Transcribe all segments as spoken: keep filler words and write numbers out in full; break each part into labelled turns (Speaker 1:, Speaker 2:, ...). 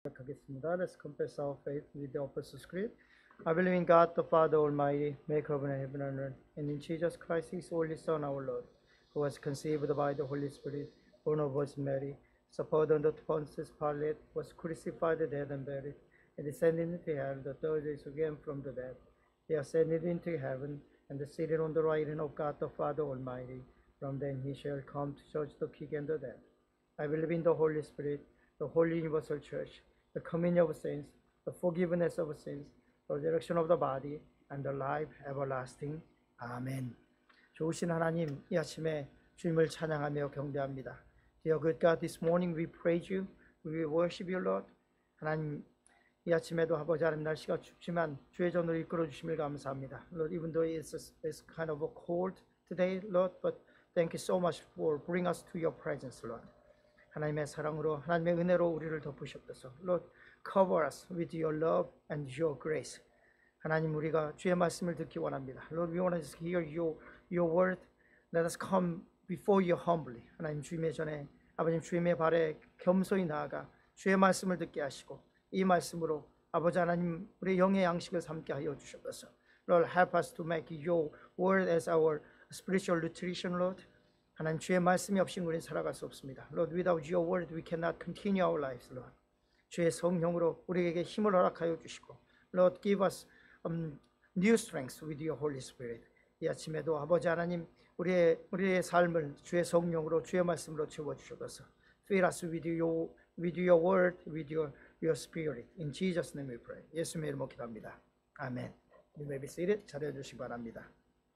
Speaker 1: 하겠습니다. Let's confess our faith with the Apostles' Creed. I believe in God the Father Almighty, maker of heaven and earth, and in Jesus Christ, His only Son, our Lord, who was conceived by the Holy Spirit, born of Virgin Mary, suffered under Pontius Pilate, was crucified, dead, and buried, and descended into hell. The third day again from the dead. He ascended into heaven, and is seated on the right hand of God the Father Almighty. From then He shall come to judge the quick and the dead. I believe in the Holy Spirit, the Holy Universal Church, the communion of saints, the forgiveness of sins, the resurrection of the body, and the life everlasting. 아멘. 좋으신 하나님, 이 아침에 주님을 찬양하며 경배합니다. Dear good God, this morning we praise you, we worship you, Lord. 하나님, 이 아침에도 아버지 하나님 날씨가 춥지만 주의 전으로 이끌어 주심을 감사합니다. Lord, even though it's, a, it's kind of a cold today, Lord, but thank you so much for bringing us to your presence, Lord. 하나님의 사랑으로 하나님의 은혜로 우리를 덮으셨소서. Lord, cover us with your love and your grace. 하나님, 우리가 주의 말씀을 듣기 원합니다. Lord, we want to just hear your your word. Let us come before you humbly. 하나님, 주님의 전에 아버님 주님의 발에 겸손히 나아가 주의 말씀을 듣게 하시고 이 말씀으로 아버지 하나님 우리 영의 양식을 삼게 하여 주옵소서. Lord, help us to make your word as our spiritual nutrition, Lord. 하나님, 주의 말씀이 없이 우리는 살아갈 수 없습니다. Lord, without your word we cannot continue our lives, Lord. 주의 성령으로 우리에게 힘을 허락하여 주시고 Lord, give us um, new strength with your Holy Spirit. 이 아침에도 아버지 하나님 우리의 우리의 삶을 주의 성령으로 주의 말씀으로 채워 주셔서 Fill us with your with your word, with your your spirit. In Jesus' name we pray. 예수님의 이름으로 기도합니다. 아멘. You may be seated. 자리해 주시기 바랍니다.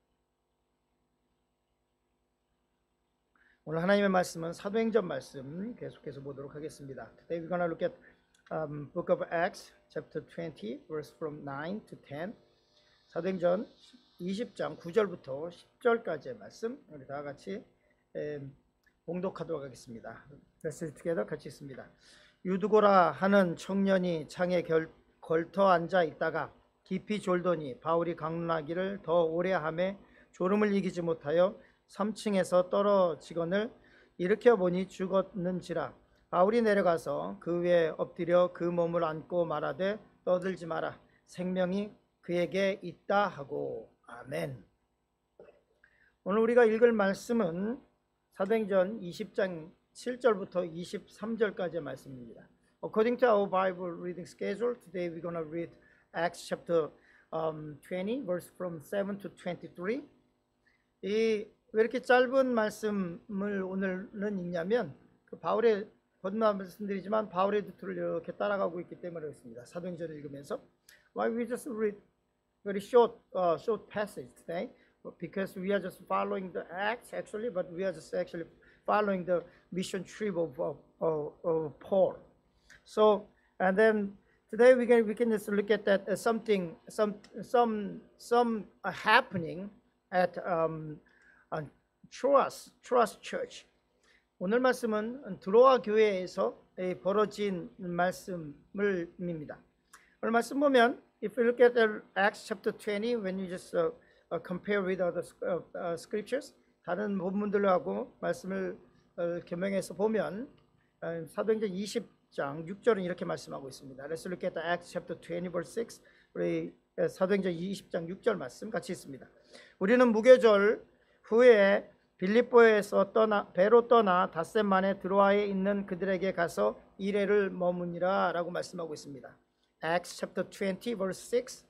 Speaker 1: 오늘 하나님의 말씀은 사도행전 말씀 계속해서 보도록 하겠습니다. Today we're going to look at um, Book of Acts, chapter twenty, verse from nine to ten. 사도행전 이십 장 구 절부터 십 절까지의 말씀 우리 다 같이 에, 봉독하도록 하겠습니다. Let's read together. 같이 있습니다. 유두고라 하는 청년이 창에 결, 걸터 앉아 있다가 깊이 졸더니 바울이 강론하기를 더 오래 하매 졸음을 이기지 못하여 삼 층에서 떨어지거늘 일으켜 보니 죽었는지라. 바울이 내려가서 그 위에 엎드려 그 몸을 안고 말하되 떠들지 마라, 생명이 그에게 있다 하고. 아멘. 오늘 우리가 읽을 말씀은 사도행전 이십 장 칠 절부터 이십삼 절까지의 말씀입니다. According to our Bible reading schedule, today we're going to read Acts chapter um, twenty, verse from seven to twenty-three. 이 왜 이렇게 짧은 말씀을 오늘은 읽냐면 그 바울의 거듭난 말씀드리지만 바울의 루트를 이렇게 따라가고 있기 때문에 그렇습니다. 사도행전을 읽으면서 Why we just read very short uh, short passage today? Because we are just following the Acts actually, but we are just actually following the mission trip of, of, of, of Paul. So and then today we can we can just look at that as something some some some uh, happening at um, Troas, Troas Church. 오늘 말씀은 드로아 교회에서 벌어진 말씀을입니다. 오늘 말씀 보면, if you look at the Acts chapter twenty, when you just uh, uh, compare with other uh, uh, scriptures, 다른 본문들하고 말씀을 uh, 겸용해서 보면 uh, 사도행전 이십 장 육 절은 이렇게 말씀하고 있습니다. Let's look at the Acts chapter twenty, verse six. 우리 사도행전 이십 장 육 절 말씀 같이 있습니다. 우리는 무교절 후에 빌립보에서 떠나 배로 떠나 닷새 만에 드로아에 있는 그들에게 가서 이레를 머무니라 라고 말씀하고 있습니다. Acts chapter twenty verse six.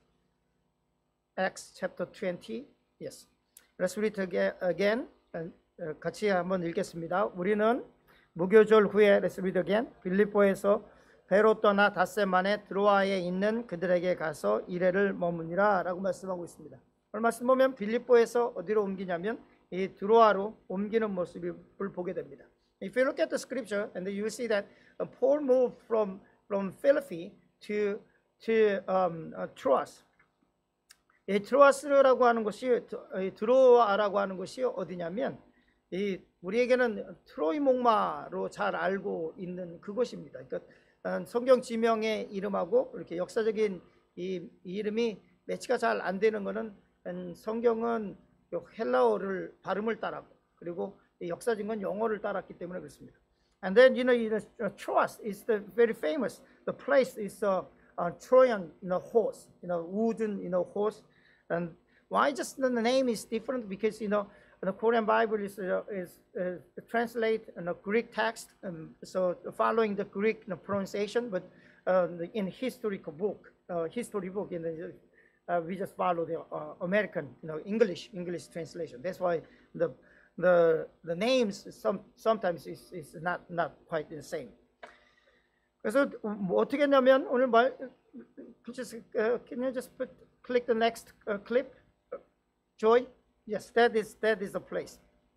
Speaker 1: Acts chapter twenty. Yes. Let's read again. 같이 한번 읽겠습니다. 우리는 무교절 후에 Let's read again. 빌립보에서 배로 떠나 닷새 만에 드로아에 있는 그들에게 가서 이레를 머무니라 라고 말씀하고 있습니다. 오늘 말씀 보면 빌립보에서 어디로 옮기냐면 이 드로아로 옮기는 모습을 보게 됩니다. If you look at the scripture, and you see that Paul moved from from Philippi to to um, uh, Troas. 이 트로아스라고 하는 곳이 드로아라고 하는 곳이 어디냐면 이 우리에게는 트로이 목마로 잘 알고 있는 그곳입니다. 그러니까 성경 지명의 이름하고 이렇게 역사적인 이, 이 이름이 매치가 잘 안 되는 것은 성경은 헬라어를 발음을 따랐고 그리고 역사적인 건 영어를 따랐기 때문에 그렇습니다. And then you know, you know uh, Troas is the very famous. The place is a, a Trojan, you know, horse, you know, wooden, you know, horse. And why just the name is different? Because you know the Korean Bible is uh, is uh, translate in a Greek text, um, so following the Greek you know, pronunciation, but uh, in historical book, uh, history book, in the, uh, we just follow the uh, American, you know, English English translation. That's why the the the names some sometimes is is not not quite the same. 그래서 뭐 어떻게 했냐면 오늘 말 just uh, can you just put, click the next uh, clip, Joy? Yes, that is that is the place.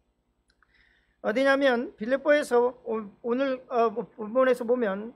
Speaker 1: 어디냐면 빌립보에서 오늘 어, 본문에서 보면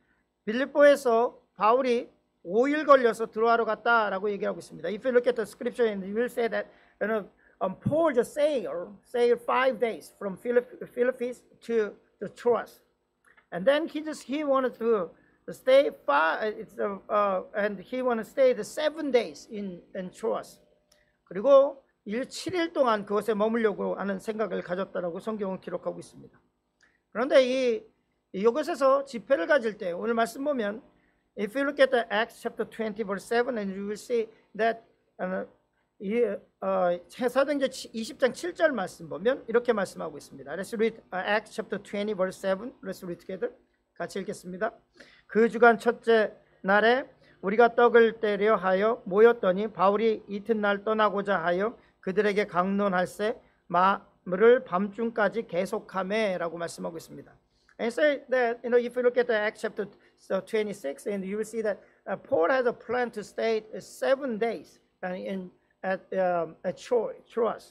Speaker 1: 빌립보에서 바울이 오 일 걸려서 들어가러 갔다라고 얘기하고 있습니다. If you look at the scripture, and you will say that you know, um, Paul just sailed sailed five days from Philippi to the Troas, and then he just he wanted to stay far. It's uh, uh, and he wanted to stay the seven days in in Troas. 그리고 칠 일 동안 그것에 머물려고 하는 생각을 가졌다라고 성경은 기록하고 있습니다. 그런데 이 이곳에서 집회를 가질 때 오늘 말씀 보면 if you look at the Acts chapter twenty verse seven, and you will see that uh, 이 어, 사도행전 이십 장 칠 절 말씀 보면 이렇게 말씀하고 있습니다. Let's read Acts chapter twenty verse seven. Let's read together. 같이 읽겠습니다. 그 주간 첫째 날에 우리가 떡을 떼려 하여 모였더니 바울이 이튿날 떠나고자 하여 그들에게 강론할세 마물을 밤중까지 계속하매라고 말씀하고 있습니다. And say that you know if you look at the Acts chapter twenty-six, and you will see that uh, Paul has a plan to stay seven days in at um, at Troas.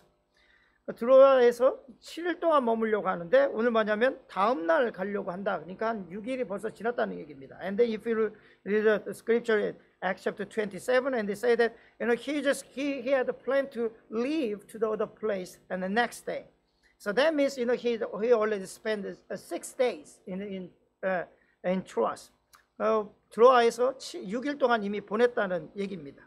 Speaker 1: 드로아에서 칠 일 동안 머물려고 하는데 오늘 뭐냐면 다음 날 가려고 한다. 그러니까 한 육 일이 벌써 지났다는 얘기입니다. And then if you read the scripture in Acts chapter twenty-seven, and they say that you know he just he he had a plan to leave to the other place and the next day. So that means you know he he already spent uh, six days in in uh, in Troas. 어, 드로아에서 육 일 동안 이미 보냈다는 얘기입니다.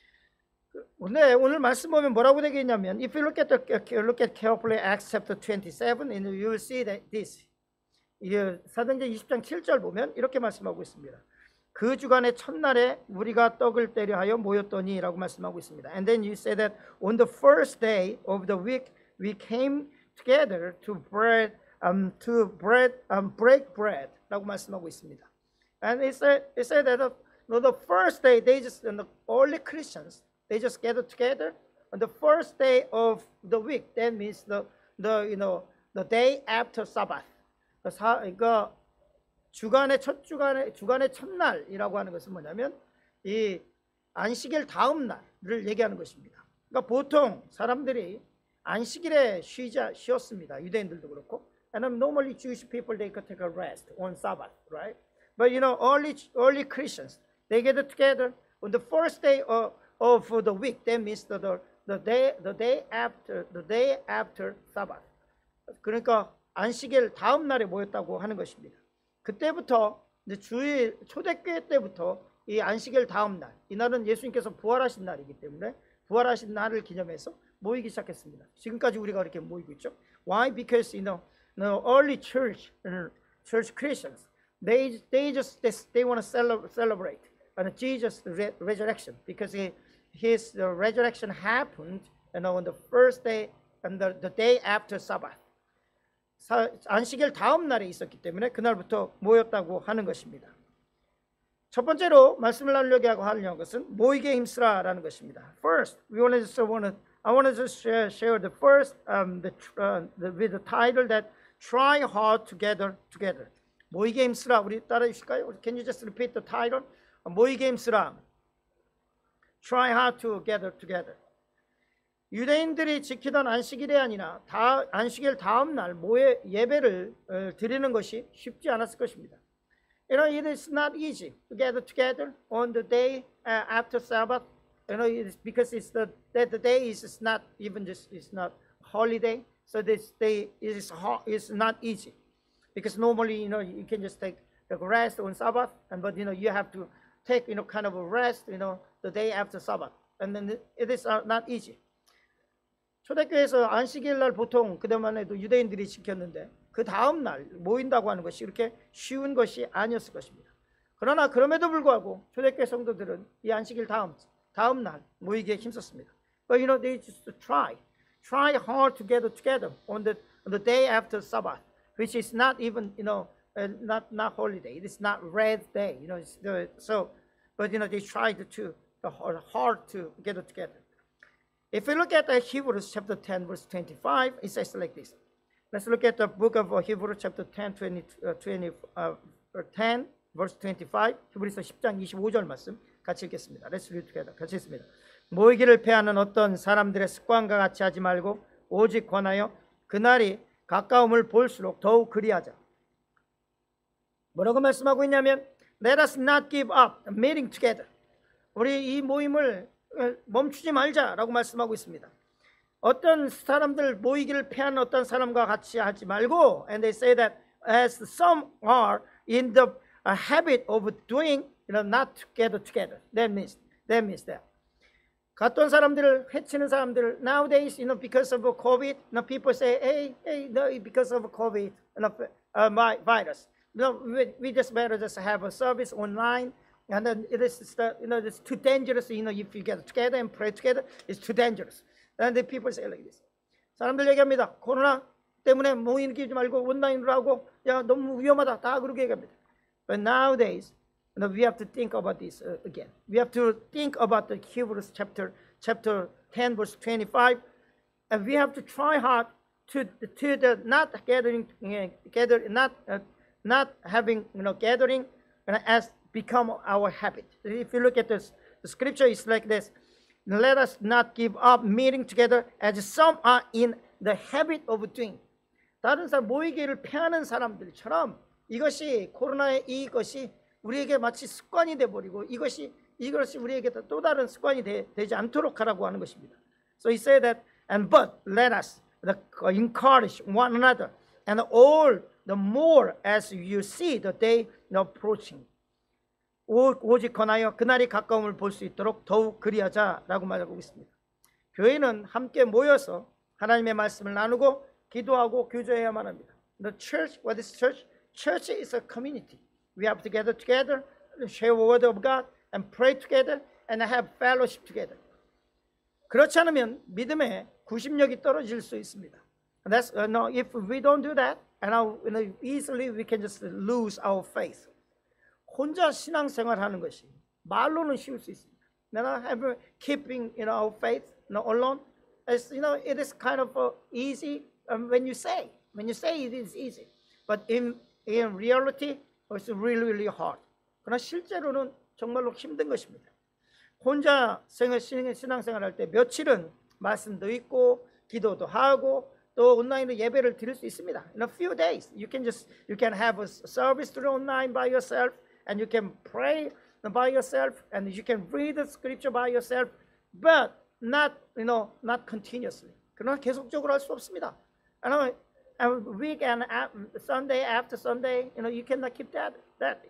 Speaker 1: 네, 오늘 말씀 보면 뭐라고 되겠냐면 if you look at the, look at carefully Acts chapter twenty-seven, and you will see that this 사도행전 이십 장 칠 절 보면 이렇게 말씀하고 있습니다. 그 주간의 첫날에 우리가 떡을 떼려 하여 모였더니라고 말씀하고 있습니다. And then you say that on the first day of the week we came together to bread um to bread um break bread라고 말씀하고 있습니다. And it said it said that the, the first day they just the early Christians they just gathered together on the first day of the week. That means the the you know the day after Sabbath. 그러니까 주간의 첫 주간의 주간의 첫날이라고 하는 것은 뭐냐면 이 안식일 다음 날을 얘기하는 것입니다. 그러니까 보통 사람들이 안식일에 쉬자 쉬었습니다. 유대인들도 그렇고. And normally Jewish people they could take a rest on Sabbath, right? But you know early early Christians they get together on the first day of of the week. That means the, the the day the day after the day after Sabbath. 그러니까 안식일 다음 날에 모였다고 하는 것입니다. 그때부터 이제 주일 초대교회 때부터 이 안식일 다음 날, 이날은 예수님께서 부활하신 날이기 때문에 부활하신 날을 기념해서 모이기 시작했습니다. 지금까지 우리가 이렇게 모이고 있죠. Why? Because you know, the early church church Christians they they just they, they want to celebrate and Jesus re resurrection because he, his the resurrection happened you know on the first day and the, the day after Sabbath. 사, 안식일 다음 날에 있었기 때문에 그날부터 모였다고 하는 것입니다. 첫 번째로 말씀을 나누려고 하려는 것은 모이게 힘쓰라라는 것입니다. First, we want to want to I want to just share, share the first um, the, uh, the with the title that try hard together together. 모이게 힘쓰라. 우리 따라해 주실까요? Can you just repeat the title? 모이게 힘쓰라. Try hard together together. 유대인들이 지키던 안식일이 아니라 다, 안식일 다음 날 모여 예배를 어, 드리는 것이 쉽지 않았을 것입니다. You know, it is not easy to gather together on the day uh, after Sabbath. You know, it's because it's the that the day is is not even just it's not holiday, so this day is is not easy. Because normally, you know, you can just take the rest on Sabbath, and but you know you have to take you know kind of a rest, you know, the day after Sabbath, and then it is not easy. 초대교회에서 안식일 날 보통 그때만 해도 유대인들이 지켰는데 그 그 다음 날 모인다고 하는 것이 이렇게 쉬운 것이 아니었을 것입니다. 그러나 그럼에도 불구하고 초대교회 성도들은 이 안식일 다음 다음 날 모이기에 힘썼습니다. But you know, they just try, try hard to gather together on the on the day after Sabbath, which is not even you know uh, not not holiday. It is not red day. You know, it's the, so, but you know they tried to uh, hard to gather together. If we look at uh, Hebrews chapter ten, verse twenty-five, it says like this. Let's look at the book of uh, Hebrews chapter ten, twenty, uh, twenty, uh, ten, verse twenty-five. 히브리서 십 장 이십오 절 말씀 같이 읽겠습니다. Let's read together. 같이 읽습니다. 모이기를 패하는 어떤 사람들의 습관과 같이 하지 말고 오직 권하여 그날이 가까움을 볼수록 더욱 그리하자. 뭐라고 말씀하고 있냐면 Let us not give up meeting together. 우리 이 모임을 멈추지 말자라고 말씀하고 있습니다. 어떤 사람들 모이기를 패하는 어떤 사람과 같이 하지 말고 and they say that as some are in the habit of doing you know not together together. That means that means that 어떤 사람들을 해치는 사람들 nowadays you know because of COVID you know, people say hey hey no because of COVID you know, uh, my virus you know we, we just better just have a service online. And then it is, you know, it's too dangerous. You know, if you get together and pray together, it's too dangerous. And the people say like this. 사람들 얘기합니다. 코로나 때문에 모이지 말고 온라인으로 하고, 야 너무 위험하다. 다 그렇게 얘기합니다. But nowadays, you know, we have to think about this uh, again. We have to think about the Hebrews chapter chapter ten, verse twenty-five, and we have to try hard to to the not gathering, uh, gather, not uh, not having you know gathering, uh, as become our habit. If you look at this, the scripture is like this. Let us not give up meeting together as some are in the habit of doing. 다른 사람 모이기를 패하는 사람들처럼 이것이 코로나의 이것이 우리에게 마치 습관이 돼버리고 이것이 이것이 우리에게 또 다른 습관이 되, 되지 않도록 하라고 하는 것입니다. So he said that and but let us encourage one another and all the more as you see the day approaching. 오직 권하여 그날이 가까움을 볼 수 있도록 더욱 그리하자라고 말하고 있습니다. 교회는 함께 모여서 하나님의 말씀을 나누고 기도하고 교제해야만 합니다. The church, what is church? Church is a community. We have to gather together, share the word of God, and pray together, and have fellowship together. 그렇지 않으면 믿음의 구심력이 떨어질 수 있습니다. That's uh, no. If we don't do that, and now, you know, easily we can just lose our faith. 혼자 신앙생활하는 것이 말로는 쉬울 수 있습니다. You know, have keeping you know our faith you know, alone. It's, you know, it is kind of uh, easy um, when you say. When you say it is easy, but in in reality, it's really really hard. 그러나 실제로는 정말로 힘든 것입니다. 혼자 생활 신앙생활할 때 며칠은 말씀도 읽고 기도도 하고 또 온라인으로 예배를 드릴 수 있습니다. In a few days, you can just you can have a service through online by yourself. And you can pray by yourself, and you can read the scripture by yourself, but not, you know, not continuously. 그러나 계속적으로 할 수 없습니다. And a week and Sunday after Sunday, you know, you cannot keep that. That.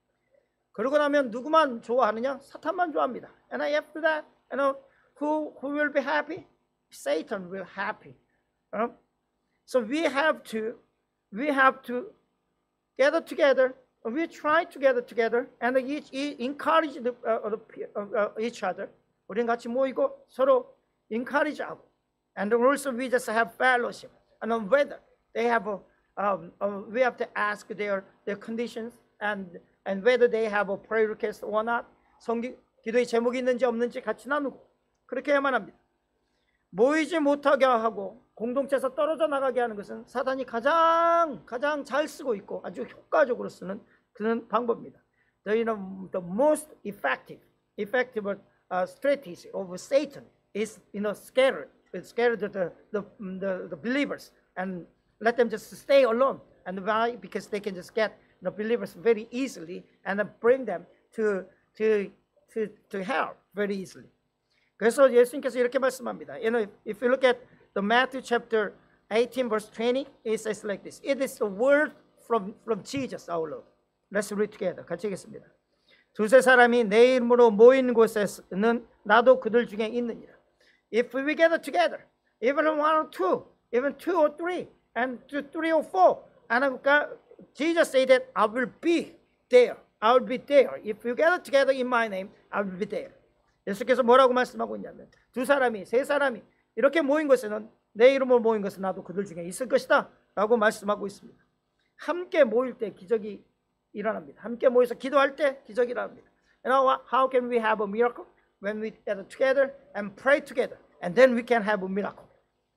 Speaker 1: 그러고 나면 누구만 좋아하느냐? 사탄만 좋아합니다. And after that, you know, who who will be happy? Satan will happy. Uh, so we have to, we have to gather together. We try to gather together and each, each encourage the, uh, the, uh, each other. 우리는 같이 모이고 서로 encourage하고, and also we just have fellowship. And on whether they have a, um, uh, we have to ask their their conditions and and whether they have a prayer request or not. 성기 기도의 제목이 있는지 없는지 같이 나누고 그렇게 해야만 합니다. 모이지 못하게 하고 공동체에서 떨어져 나가게 하는 것은 사단이 가장 가장 잘 쓰고 있고 아주 효과적으로 쓰는 그런 방법입니다. The, you know, the most effective, effective uh, strategy of Satan is, you know, scared, scared the the, the the believers and let them just stay alone. And why? Because they can just get the believers very easily and then bring them to to to to hell very easily. 그래서 예수님께서 이렇게 말씀합니다. You know, if you look at the Matthew chapter eighteen, verse twenty, it says like this. It is the word from from Jesus, our Lord. Let's read together. 같이 읽겠습니다. 두세 사람이 내 이름으로 모인 곳에는 나도 그들 중에 있느니라. If we gather together, even one or two, even two or three, and two, three or four, And Jesus said that I will be there. I will be there. If you gather together in my name, I will be there. 예수께서 뭐라고 말씀하고 있냐면 두 사람이 세 사람이 이렇게 모인 것에는 내 이름으로 모인 것은 나도 그들 중에 있을 것이다 라고 말씀하고 있습니다. 함께 모일 때 기적이 일어납니다. 함께 모여서 기도할 때 기적이 일어납니다. You know what? How can we have a miracle? When we gather together and pray together, and then we can have a miracle.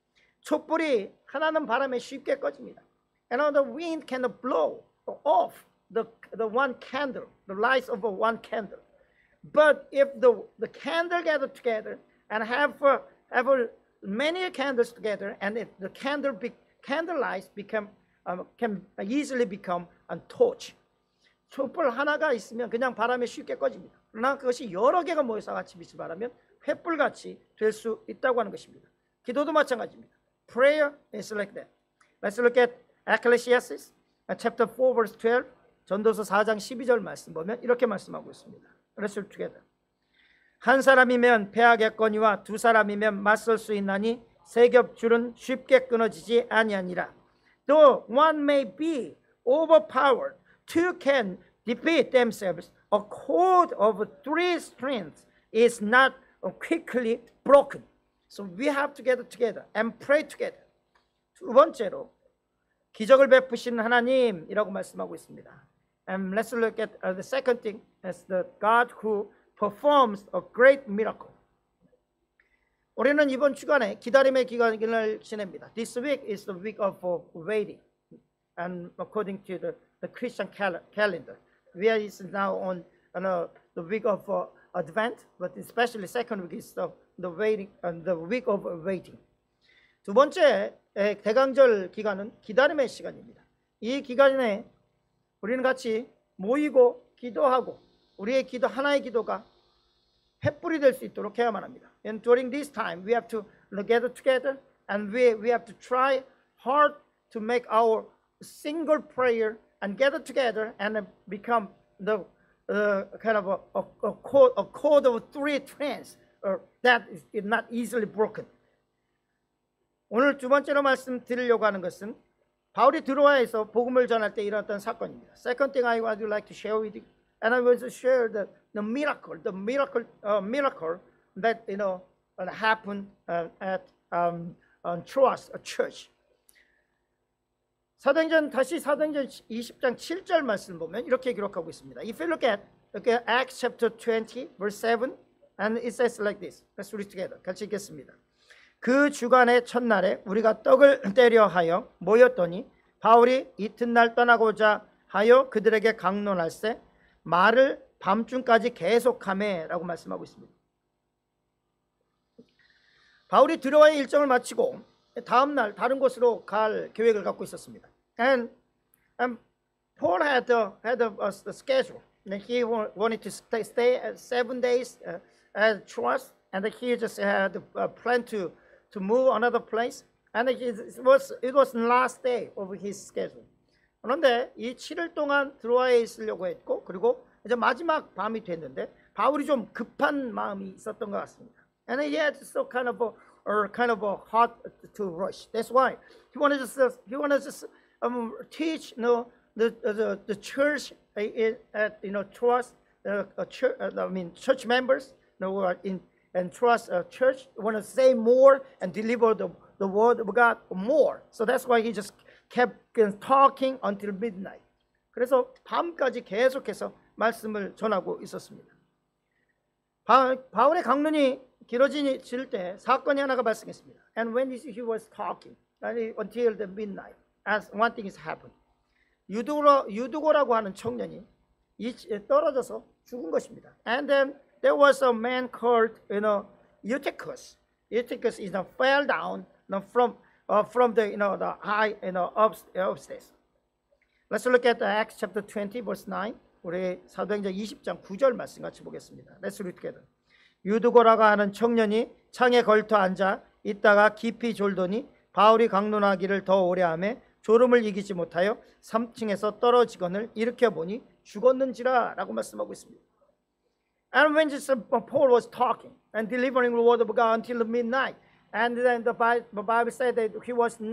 Speaker 1: 촛불이 하나는 바람에 쉽게 꺼집니다. And the wind can blow off the the one candle, the lights of a one candle. But if the the candle gather together and have uh, have uh, many candles together, and if the candle be, candle lights become um, can easily become a torch. 촛불 하나가 있으면 그냥 바람에 쉽게 꺼집니다. 그러나 그것이 여러 개가 모여서 같이 빛을 발하면 횃불같이 될 수 있다고 하는 것입니다. 기도도 마찬가지입니다. Prayer is like that. Let's look at Ecclesiastes chapter four verse twelve. 전도서 사 장 십이 절 말씀 보면 이렇게 말씀하고 있습니다. Let's look together. 한 사람이면 패하겠거니와 두 사람이면 맞설 수 있나니 세 겹줄은 쉽게 끊어지지 아니하니라. Though one may be overpowered, two can defeat themselves. A cord of three strands is not quickly broken. So we have to get together and pray together. 두 번째로 기적을 베푸신 하나님이라고 말씀하고 있습니다. And let's look at uh, the second thing as the God who performs a great miracle. 우리는 이번 주간에 기다림의 기간을 지냅니다. This week is the week of uh, waiting, and according to the, the Christian cal- calendar, we are is now on uh, the week of uh, Advent, but especially second week is the, the waiting and uh, the week of waiting. 두 번째 대강절 기간은 기다림의 시간입니다. 이 기간에 우리는 같이 모이고 기도하고 우리의 기도 하나의 기도가 횃불이 될 수 있도록 해야만 합니다. And during this time, we have to gather together, and we we have to try hard to make our single prayer and gather together and become the uh, kind of a, a, a cord a cord of three strands uh, that is not easily broken. 오늘 두 번째로 말씀드리려고 하는 것은 바울이 드로아에서 복음을 전할 때 일어났던 사건입니다. Second thing I would like to share with you, and I want to share the the miracle, the miracle, uh, miracle that you know happened uh, at um, on Troas, a church. 사도행전 다시 사도행전 이십 장 칠 절 말씀 보면 이렇게 기록하고 있습니다. If you look at okay, Acts chapter twenty, verse seven, and it says like this. Let's read together. 같이 읽겠습니다. 그 주간의 첫날에 우리가 떡을 떼려 하여 모였더니 바울이 이튿날 떠나고자 하여 그들에게 강론할세 말을 밤중까지 계속하매라고 말씀하고 있습니다. 바울이 드로아의 일정을 마치고 다음 날 다른 곳으로 갈 계획을 갖고 있었습니다. And, and Paul had a, had a, a, a schedule. And he wanted to stay, stay at seven days uh, at Troas, and he just had a plan to to move another place. And it was it was the last day of his schedule. 그런데 이 칠 일 동안 드로아에 있으려고 했고, 그리고 이제 마지막 밤이 됐는데 바울이 좀 급한 마음이 있었던 것 같습니다. And he had so kind of a or kind of a hard to rush. That's why he wanted to he wanted to um, teach you know the the the church at you know Troas uh, a church uh, I mean church members you know, who are in and Troas uh, church want to say more and deliver the the word of God more. So that's why he just kept talking until midnight. 그래서 밤까지 계속해서 말씀을 전하고 있었습니다. 바, 바울의 강론이 길어질 때 사건이 하나가 발생했습니다. And when he was talking until the midnight, as one thing has happened. 유두고, 유두고라고 하는 청년이 떨어져서 죽은 것입니다. And then there was a man called, you know, Eutychus. Eutychus is you know, fell down you know, from uh, from the you know the high you know upstairs. Let's look at Acts chapter twenty, verse nine. 우리 사도행전 이십 장 구 절 말씀 같이 보겠습니다. Let's read together. 유두고라고 하는 청년이 창에 걸터 앉아 있다가 깊이 졸더니 바울이 강론하기를 더 오래 하매 졸음을 이기지 못하여 삼 층에서 떨어지거늘 일으켜 보니 죽었는지라라고 말씀하고 있습니다. And when Jesus, Paul was talking and delivering the word of God until midnight, and then the Bible said that he was not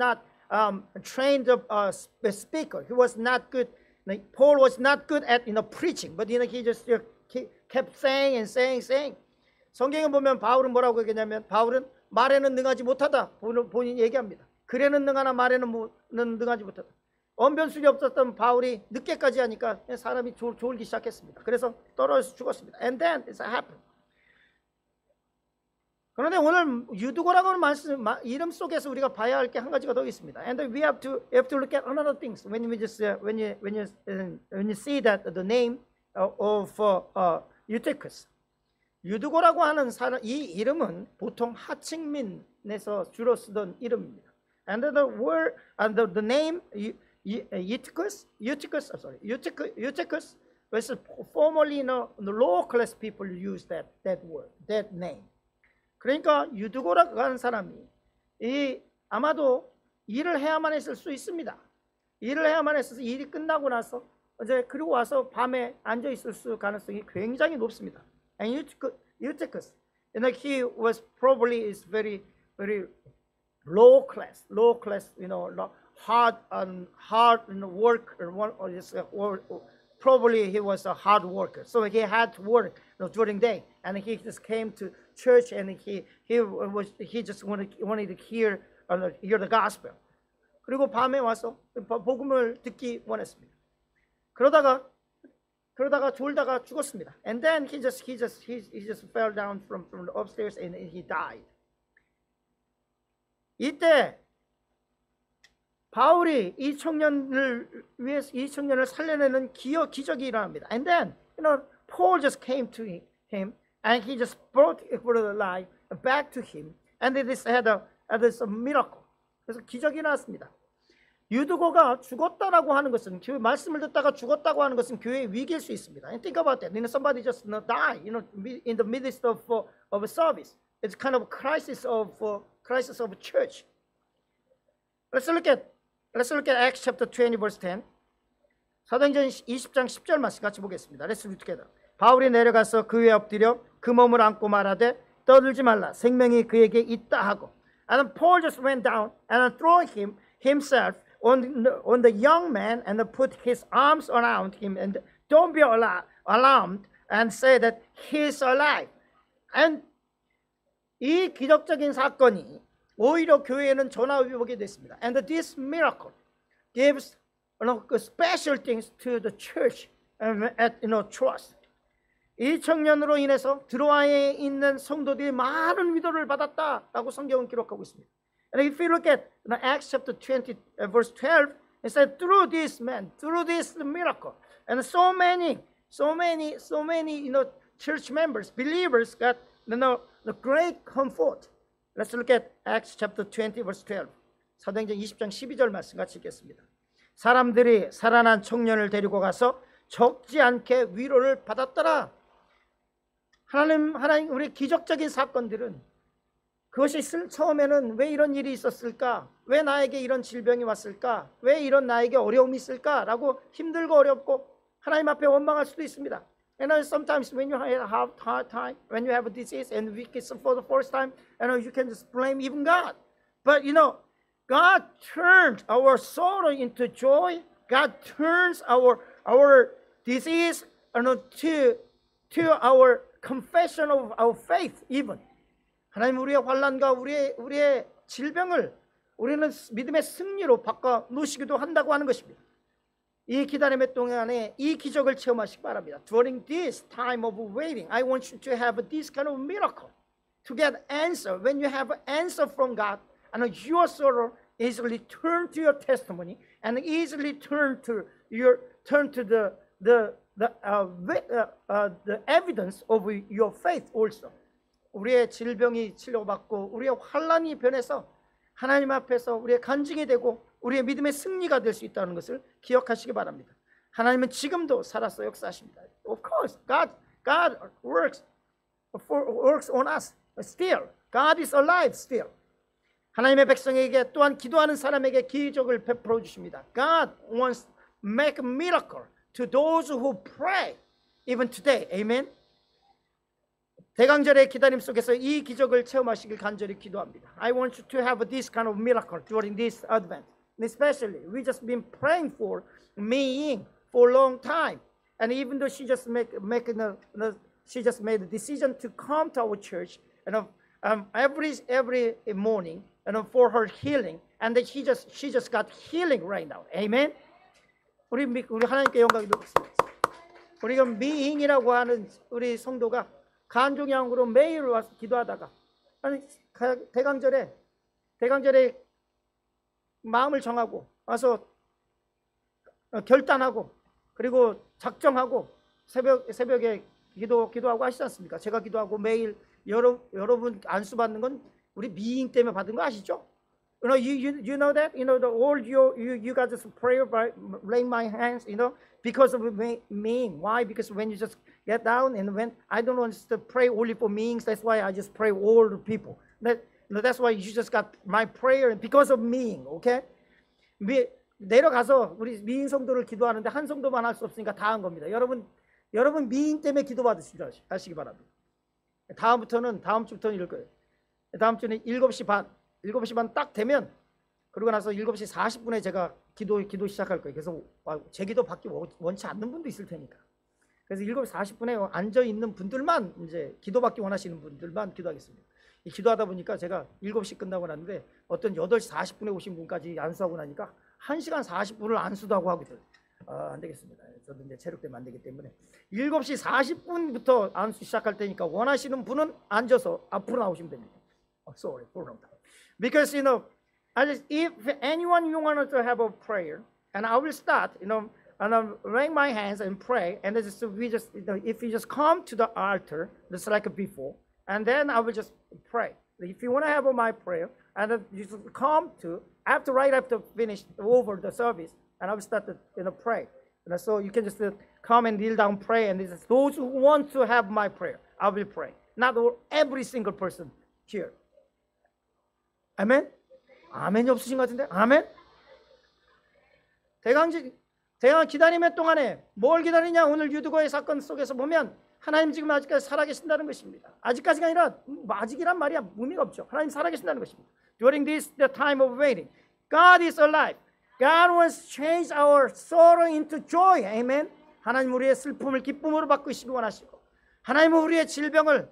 Speaker 1: um, trained uh, speaker. He was not good. Like, Paul was not good at you know preaching, but you know he just you know, kept saying and saying, saying. 성경에 보면 바울은 뭐라고 얘기냐면 바울은 말에는 능하지 못하다. 본인 얘기합니다. 글에는 능하나 말에는 능하지 못하다. 언변술이 없었던 바울이 늦게까지 하니까 사람이 졸, 졸기 시작했습니다. 그래서 떨어져서 죽었습니다. And then it happened. 그런데 오늘 유두고라고 하는 말씀, 이름 속에서 우리가 봐야 할 게 한 가지가 더 있습니다. And we have to have to look at another things when we just uh, when you when you uh, when you see that the name of uh, uh, Eutychus. 유두고라고 하는 사람, 이 이름은 보통 하층민에서 주로 쓰던 이름입니다. And the word and the, the name Eutychus, Eutychus, I'm sorry, Eutychus, Eutychus was formerly you know, the low class people used that that word, that name. 그러니까 유두고라고 하는 사람이 이 아마도 일을 해야만 했을 수 있습니다. 일을 해야만 했어서 일이 끝나고 나서 이제 그리고 와서 밤에 앉아 있을 수 가능성이 굉장히 높습니다. And Eutychus, you know, he was probably is very very low class, low class, you know, hard and hard you know, work or one or just or, or probably he was a hard worker, so he had to work you know, during day, and he just came to church and he he was he just wanted wanted to hear uh, hear the gospel. 그리고 밤에 와서 복음을 듣기 원했습니다. 그러다가 그러다가 졸다가 죽었습니다. And then he just he just he, he just fell down from from the upstairs and he died. 이때 바울이 이 청년을 위해서 이 청년을 살려내는 기여 기적이 일어납니다. And then you know Paul just came to him and he just brought it alive back to him and this had a this a miracle. 그래서 기적이 나왔습니다. 유두고가 죽었다라고 하는 것은 교회 말씀을 듣다가 죽었다고 하는 것은 교회의 위기일 수 있습니다. And think about that. You know, somebody just you know, die, you know, in the midst of uh, of a service. It's kind of a crisis of uh, crisis of a church. Let's look at let's look at Acts chapter twenty verse ten. 사도행전 이십 장 십 절 말씀 같이 보겠습니다. Let's read together. 바울이 내려가서 그 위에 엎드려 그 몸을 안고 말하되 떠들지 말라 생명이 그에게 있다 하고. And Paul just went down and throwing him himself on the, on the young man and put his arms around him and don't be alarmed and say that he is alive. And 이 기적적인 사건이 오히려 교회에는 전화위복이 됐습니다. And this miracle gives you know, special things to the church and at you know trust. 이 청년으로 인해서 드로아에 있는 성도들이 많은 위로를 받았다라고 성경은 기록하고 있습니다. And if you look at you know, Acts chapter twenty, uh, verse twelve, it said, through this man, through this miracle, and so many, so many, so many, you know, church members, believers got, you know, the great comfort. Let's look at Acts chapter twenty, verse twelve. 사도행전 이십 장 십이 절 말씀 같이 읽겠습니다. 사람들이 살아난 청년을 데리고 가서 적지 않게 위로를 받았더라. 하나님, 하나님, 우리 기적적인 사건들은 그것이 처음에는 왜 이런 일이 있었을까? 왜 나에게 이런 질병이 왔을까? 왜 이런 나에게 어려움이 있을까? 라고 힘들고 어렵고 하나님 앞에 원망할 수도 있습니다. And sometimes when you have a hard time, when you have a disease and weakness for the first time, you know, you can just blame even God. But you know, God turned our sorrow into joy. God turns our our disease you know, to to our confession of our faith even. 하나님 우리의 환난과 우리의 우리의 질병을 우리는 믿음의 승리로 바꿔 놓으시기도 한다고 하는 것입니다. 이 기다림의 동안에 이 기적을 체험하시기 바랍니다. During this time of waiting, I want you to have this kind of miracle to get answer. When you have an answer from God, and your sorrow easily turn to your testimony, and easily turn to your turn to the the the uh, uh, uh, the evidence of your faith also. 우리의 질병이 치료받고 우리의 환난이 변해서 하나님 앞에서 우리의 간증이 되고 우리의 믿음의 승리가 될 수 있다는 것을 기억하시기 바랍니다. 하나님은 지금도 살아서 역사하십니다. Of course, God, God works for, works on us still. God is alive still. 하나님의 백성에게 또한 기도하는 사람에게 기적을 베풀어 주십니다. God wants to make a miracle to those who pray even today. Amen. 대강절의 기다림 속에서 이 기적을 체험하시길 간절히 기도합니다. I want you to have this kind of miracle during this Advent. especially we just been praying for Mei-Ying for a long time, and even though she just make making a, a she just made a decision to come to our church, and um, every every morning, and for her healing, and that she just she just got healing right now. Amen. 우리 우리 하나님께 영광이 높습니다. 우리가 미잉이라고 하는 우리 성도가 간종양으로 매일 와서 기도하다가 아니 대강절에 대강절에 마음을 정하고 와서 결단하고 그리고 작정하고 새벽 새벽에 기도 기도하고 하시지 않습니까? 제가 기도하고 매일 여러 여러분 안수 받는 건 우리 미잉 때문에 받은 거 아시죠? You know, you, you, you know that? You know, the all you, you, you got this prayer by laying my hands, you know, because of me. Why? Because when you just get down and when I don't want to pray only for means, that's why I just pray all the people. That, you know, that's why you just got my prayer because of me, okay? 미, 내려가서 우리 미인 성도를 기도하는데 한 성도만 할 수 없으니까 다 한 겁니다. 여러분, 여러분 미인 때문에 기도 받으시기 바랍니다. 다음부터는, 다음 주부터는 이럴 거예요. 다음 주는 일곱 시 반. 일곱 시 반 딱 되면 그러고 나서 일곱 시 사십 분에 제가 기도 기도 시작할 거예요. 그래서 제 기도 받기 원치 않는 분도 있을 테니까. 그래서 일곱 시 사십 분에 앉아 있는 분들만 이제 기도 받기 원하시는 분들만 기도하겠습니다. 이 기도하다 보니까 제가 일곱 시 끝나고 났는데 어떤 여덟 시 사십 분에 오신 분까지 안수하고 나니까 한 시간 사십 분을 안수도 하고 하거든요. 아, 안 되겠습니다. 저도 이제 체력 때문에 안 되기 때문에 일곱 시 사십 분부터 안수 시작할 테니까 원하시는 분은 앉아서 앞으로 나오시면 됩니다. Oh, sorry, because you know, I just, if anyone you want to have a prayer, and I will start, you know, and I'll raise my hands and pray, and just we just, you know, if you just come to the altar, just like before, and then I will just pray. If you want to have my prayer, and then you just come to after right after finish over the service, and I will start to you know pray. You know, so you can just uh, come and kneel down, pray, and this is those who want to have my prayer, I will pray. Not all, every single person here. 아멘? 아멘이 없으신 것 같은데? 아멘? 대강지, 대강 기다림의 동안에 뭘 기다리냐? 오늘 유두거의 사건 속에서 보면 하나님 지금 아직까지 살아계신다는 것입니다. 아직까지가 아니라 아직이란 말이야 의미가 없죠. 하나님 살아계신다는 것입니다. During this the time of waiting, God is alive. God wants to change our sorrow into joy. Amen? 하나님 우리의 슬픔을 기쁨으로 바꾸시기 원하시고 하나님은 우리의 질병을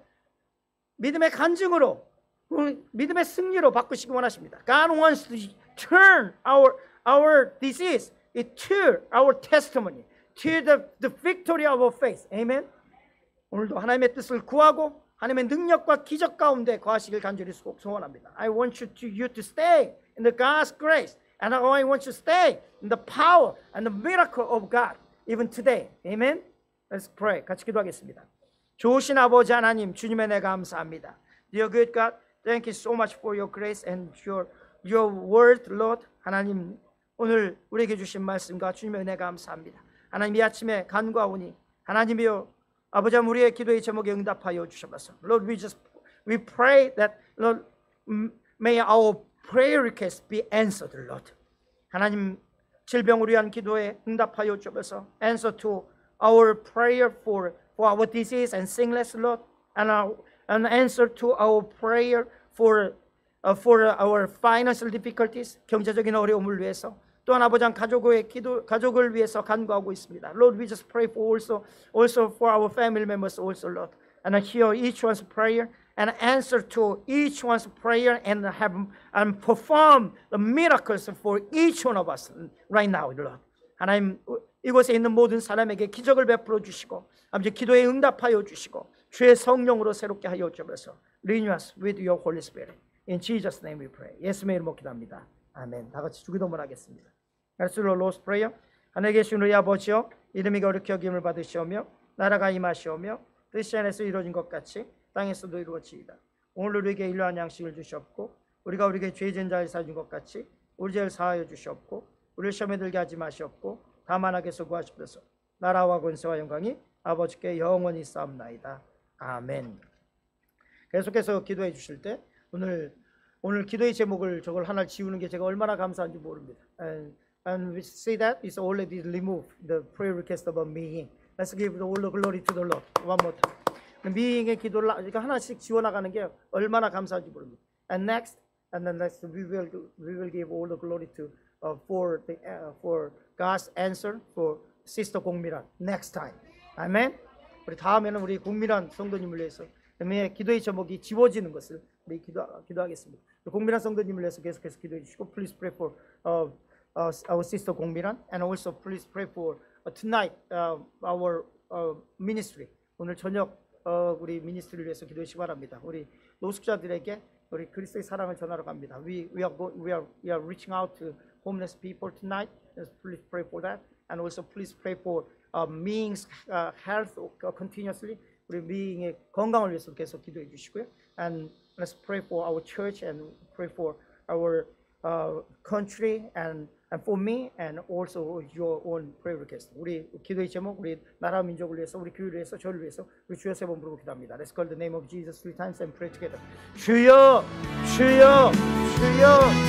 Speaker 1: 믿음의 간증으로 믿음의 승리로 바꾸시기 원하십니다. God wants to turn our our disease to our testimony, to the the victory of our faith. Amen. 오늘도 하나님의 뜻을 구하고 하나님의 능력과 기적 가운데 거하시길 간절히 소원합니다. I want you to you to stay in the God's grace, and I want you to stay in the power and the miracle of God even today. Amen. Let's pray. 같이 기도하겠습니다. 좋으신 아버지 하나님, 주님의 은혜 감사합니다. Dear good God. Thank you so much for your grace and your your word, Lord. 하나님 오늘 우리에게 주신 말씀과 주님의 은혜 감사합니다. 하나님 이 아침에 간구하오니 하나님이여 아버지 우리의 기도의 제목에 응답하여 주셔서 Lord, we just we pray that Lord may our prayer requests be answered, Lord. 하나님 질병을 위한 기도에 응답하여 주셔서 answer to our prayer for for our disease and sickness, Lord, and our an answer to our prayer for uh, for our financial difficulties, 경제적인 어려움을 위해서 또한 아버지 가족의 기도 가족을 위해서 간구하고 있습니다. Lord, we just pray for also also for our family members also, Lord, and hear each one's prayer and answer to each one's prayer and have and perform the miracles for each one of us right now, Lord. 하나님 이곳에 있는 모든 사람에게 기적을 베풀어 주시고 아버지 기도에 응답하여 주시고 주의 성령으로 새롭게 하여 주셔서 Renew us with your Holy Spirit. In Jesus' name we pray. 예수님의 이름으로 기도합니다. 아멘. 다 같이 주기도문 하겠습니다. Let's do the Lord's Prayer. 하늘에 계신 우리 아버지여, 이름이 거룩히 여김을 받으시오며 나라가 임하시오며 뜻이 하늘에서 이루어진 것 같이 땅에서도 이루어지이다. 오늘 우리에게 일용할 양식을 주시옵고 우리가 우리에게 죄 지은 자를 사준 것 같이 우리 죄를 사하여 주시옵고 우리를 시험에 들게 하지 마시옵고 다만 악에서 구하시옵소서. 나라와 권세와 영광이 아버지께 영원히 있사옵나이다. 아멘. 계속해서 기도해 주실 때 오늘 오늘 기도의 제목을 저걸 하나 지우는 게 제가 얼마나 감사한지 모릅니다. And, and we see that it's already removed the prayer request of me. Let's give all the glory to the Lord. One more time. 미잉의 기도를 하나씩 지워 나가는 게 얼마나 감사한지 모릅니다. And next, and then next we will we will give all the glory to uh, for the uh, for God's answer for Sister 공미란 next time. 아멘. 우리 다음에는 우리 공미란 성도님을 위해서 그다음에 기도의 제목이 지워지는 것을 우리 기도 기도하겠습니다. 공미란 성도님을 위해서 계속해서 기도해 주시고 please pray for uh, uh, our sister 공미란 and also please pray for uh, tonight uh, our uh, ministry. 오늘 저녁 어, 우리 미니스트리를 위해서 기도해 주시기 바랍니다. 우리 노숙자들에게 우리 그리스도의 사랑을 전하러 갑니다. We we are go, we are we are reaching out to homeless people tonight. Please pray for that, and also please pray for uh, Ming's uh, health continuously. 우리 미잉의 건강을 위해서 계속 기도해 주시고요. And let's pray for our church and pray for our uh, country and and for me and also your own prayer request. 우리 기도의 제목, 우리 나라 민족을 위해서, 우리 교회를 위해서, 저를 위해서 우리 주여 세 번 부르고 기도합니다. Let's call the name of Jesus three times and pray together. 주여, 주여, 주여.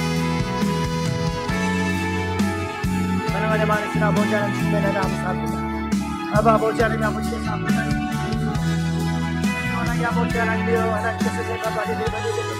Speaker 1: 하나님의 많으신 아버지 하나님 주님의 나라 감사합니다. 아바 아버지 하나님 아버지의 감사합니다. 하나님 아버지 하나님이여 하나님께서 제가 받으려